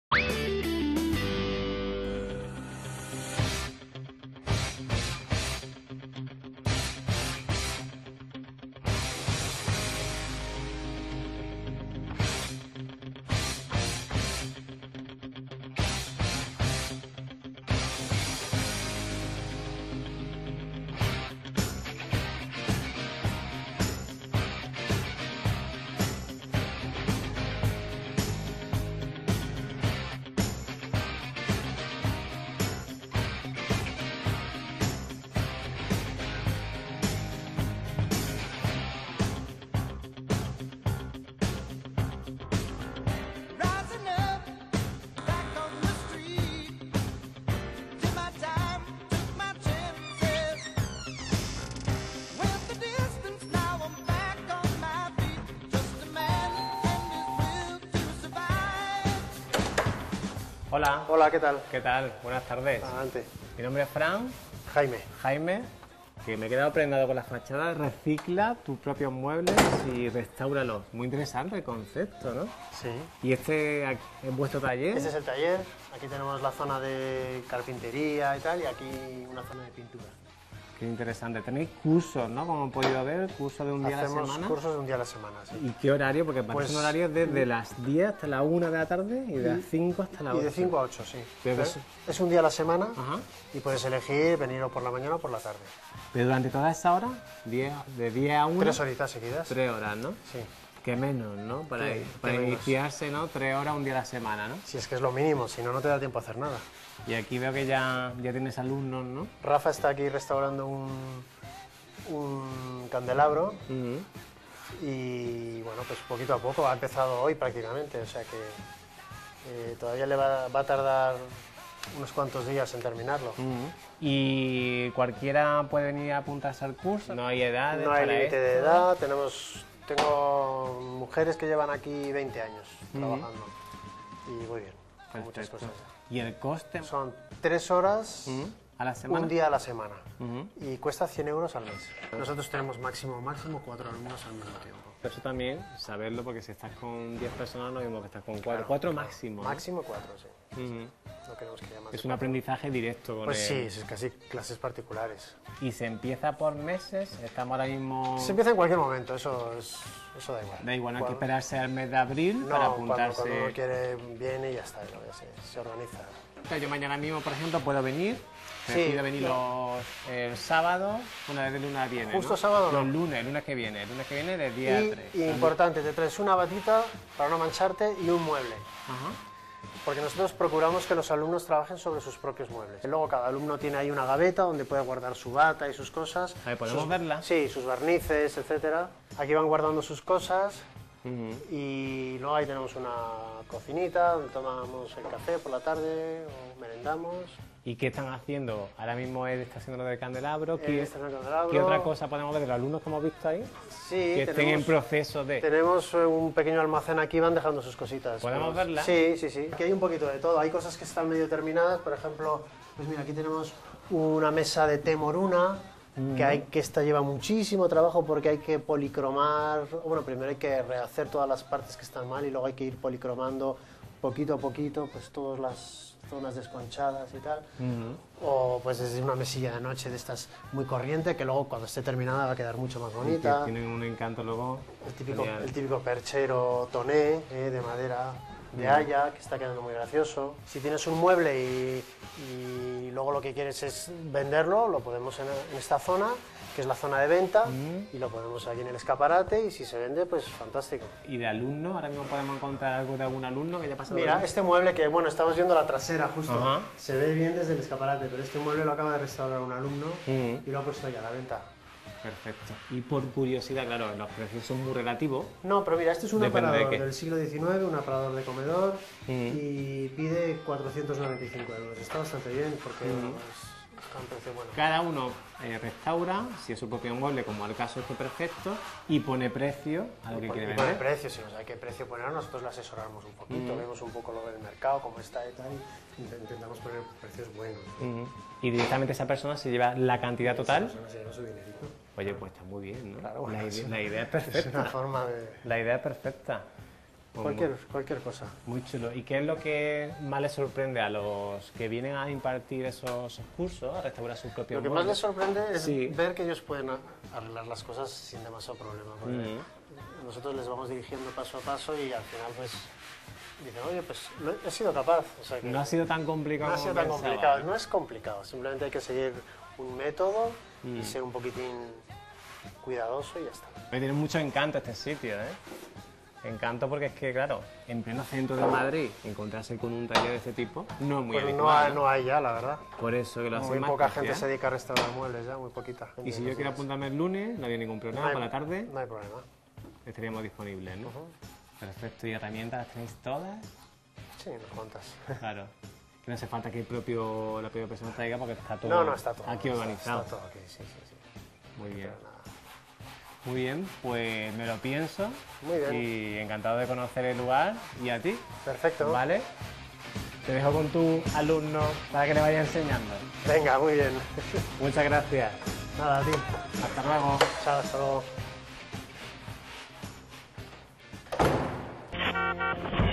Hola. Hola, ¿qué tal? ¿Qué tal? Buenas tardes. Adelante. Mi nombre es Fran. Jaime, que me he quedado prendado con la fachada. Recicla tus propios muebles y restáuralos. Muy interesante el concepto, ¿no? Sí. ¿Y este es vuestro taller? Este es el taller. Aquí tenemos la zona de carpintería y tal, y aquí una zona de pintura. Qué interesante. Tenéis cursos, ¿no? Como he podido ver, cursos de un día a la semana. Hacemos cursos de un día a la semana, sí. ¿Y qué horario? Porque parece Pues, un horario desde las 10 hasta la 1 de la tarde y de las 5 hasta las 8. Y de 5 a 8, sí. Pero Es un día a la semana. Ajá. Y puedes elegir venir o por la mañana o por la tarde. Pero durante toda esa hora, de 10 a 1... 3 horitas seguidas. 3 horas, ¿no? Sí. Que menos, ¿no? Para, Sí, para que menos. iniciarse, ¿no? 3 horas un día a la semana, ¿no? Si es que es lo mínimo, si no, no te da tiempo a hacer nada. Y aquí veo que ya tienes alumnos, ¿no? Rafa está aquí restaurando un candelabro. Y bueno, pues poquito a poco, ha empezado hoy prácticamente, o sea que todavía le va a tardar unos cuantos días en terminarlo. Y cualquiera puede venir a apuntarse al curso, no hay edades. No hay para límite de esto. edad, tengo mujeres que llevan aquí 20 años trabajando y muy bien, con muchas Perfecto. cosas. ¿Y el coste? Son 3 horas ¿A la semana? un día a la semana y cuesta 100 euros al mes. Nosotros tenemos máximo 4 alumnos al mismo tiempo. Eso también, saberlo, porque si estás con 10 personas, no mismo que estás con 4. Claro, 4 máximo, ¿no? Máximo 4, sí. Ujú. No queremos que haya más Es de un 4. aprendizaje directo con Pues él. sí, es casi clases particulares. Y se empieza por meses, estamos ahora mismo... Se empieza en cualquier momento, eso da igual. Da igual, no hay que Cuando- esperarse al mes de abril No, para apuntarse. cuando uno quiere viene y ya está, se organiza. Yo mañana mismo, por ejemplo, puedo venir. Me Sí, pido venir el sábado, una vez de lunes a viernes. Justo ¿no? sábado no. Los lunes, el lunes que viene de día a 3. Y importante, te traes una batita para no mancharte y un mueble. Ajá. Porque nosotros procuramos que los alumnos trabajen sobre sus propios muebles. Y luego cada alumno tiene ahí una gaveta donde puede guardar su bata y sus cosas. A ver, ¿podemos verla? Sí, sus barnices, etcétera. Aquí van guardando sus cosas. Ujú. Y luego ahí tenemos una cocinita donde tomamos el café por la tarde o merendamos. ¿Y qué están haciendo? Ahora mismo él está haciendo lo del candelabro. ¿Qué, Este es el candelabro. ¿Qué otra cosa podemos ver de los alumnos que hemos visto ahí? Sí, Que estén en proceso de... tenemos un pequeño almacén aquí, van dejando sus cositas. ¿Podemos Pues, verla? Sí, sí, sí. Aquí hay un poquito de todo. Hay cosas que están medio terminadas, por ejemplo, pues mira, aquí tenemos una mesa de té moruna, esta lleva muchísimo trabajo porque hay que policromar. Bueno, primero hay que rehacer todas las partes que están mal y luego hay que ir policromando poquito a poquito, pues todas las zonas desconchadas y tal. O pues es una mesilla de noche de estas muy corriente que luego cuando esté terminada va a quedar mucho más bonita. Que tienen un encanto luego. Genial. El típico perchero toné de madera de haya, que está quedando muy gracioso. Si tienes un mueble y luego lo que quieres es venderlo, lo podemos en esta zona, que es la zona de venta, y lo ponemos aquí en el escaparate y si se vende, pues fantástico. ¿Y de alumno? Ahora mismo podemos encontrar algo de algún alumno que haya pasado. Mira, este mueble que, bueno, estamos viendo la trasera justo, Ajá. se ve bien desde el escaparate, pero este mueble lo acaba de restaurar un alumno Ujú. y lo ha puesto ya a la venta. Perfecto. Y por curiosidad, claro, los precios son muy relativos. No, pero mira, este es un Depende de aparador qué. del siglo XIX, un aparador de comedor, y pide 495 euros. Está bastante bien porque está a un precio bueno. Cada uno restaura, si es su propio mueble, como al caso este perfecto, y pone precio a lo que quiere Y pone vender. precio, si no sabe qué precio poner, nosotros le asesoramos un poquito, vemos un poco lo del mercado, cómo está y tal, y intentamos poner precios buenos. Y directamente esa persona se lleva la cantidad total. Esa persona se lleva su dinerito. Oye, pues está muy bien, ¿no? Claro, bueno, la sí. idea es Es una perfecta. forma de... La idea es perfecta. Cualquier cosa. Muy chulo. ¿Y qué es lo que más les sorprende a los que vienen a impartir esos cursos, a restaurar sus propios Lo que más muebles? les sorprende es Sí. ver que ellos pueden arreglar las cosas sin demasiado problema. Porque nosotros les vamos dirigiendo paso a paso y al final pues dicen, oye, pues he sido capaz. O sea, que No ha sido tan complicado no ha sido como tan pensaba. complicado. No es complicado, simplemente hay que seguir un método y ser un poquitín cuidadoso y ya está. Me tiene mucho encanto este sitio, ¿eh? Encanto porque es que, claro, en pleno centro de Madrid, encontrarse con un taller de este tipo no es muy Pues habitual, no hay ya, la verdad. Por eso que lo hacen Muy más poca especial. gente se dedica a restaurar muebles ya, muy poquita gente. Y si yo quiero apuntarme el lunes, no había ningún problema, hay- por la tarde No hay problema. estaríamos disponibles, ¿no? Perfecto, ¿y herramientas las tenéis todas? Sí, unas cuantas. Claro. Que no hace falta que la propia persona traiga porque está todo, No, está todo. aquí organizado. Está todo aquí, sí. Muy bien. Muy bien, pues me lo pienso. Muy bien. Y encantado de conocer el lugar y a ti. Perfecto. ¿Vale? Te dejo con tu alumno para que le vaya enseñando. Venga, muy bien. Muchas gracias. Nada, a ti. Hasta luego. Chao, hasta luego.